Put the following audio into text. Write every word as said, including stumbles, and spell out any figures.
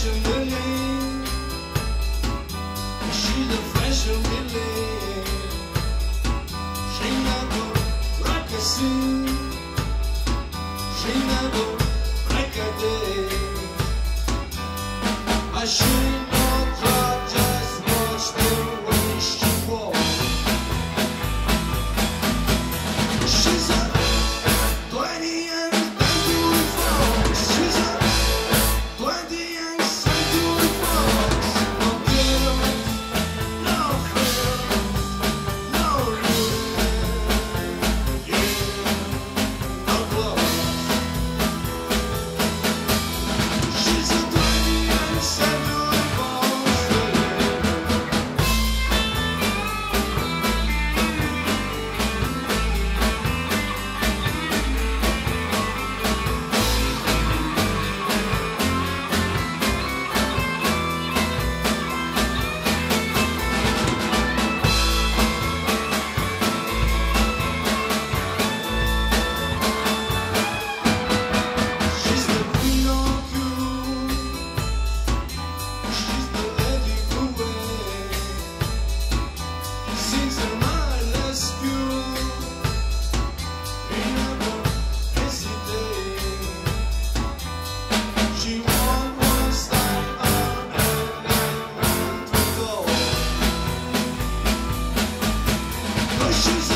fashion lily. She's a fashion lily. She never rock a scene. She never break a day. I should not try, just watch the way she walks. She's a twenty and century fox. She's a twenty and century fox. No guilt, no fear, no ruin. Yeah, no clothes. She's a twenty and century fox. She's the queen of you. She's the lady who waits. Sings her mindless cue. He never hesitates. She won't one style out and then to go. But she's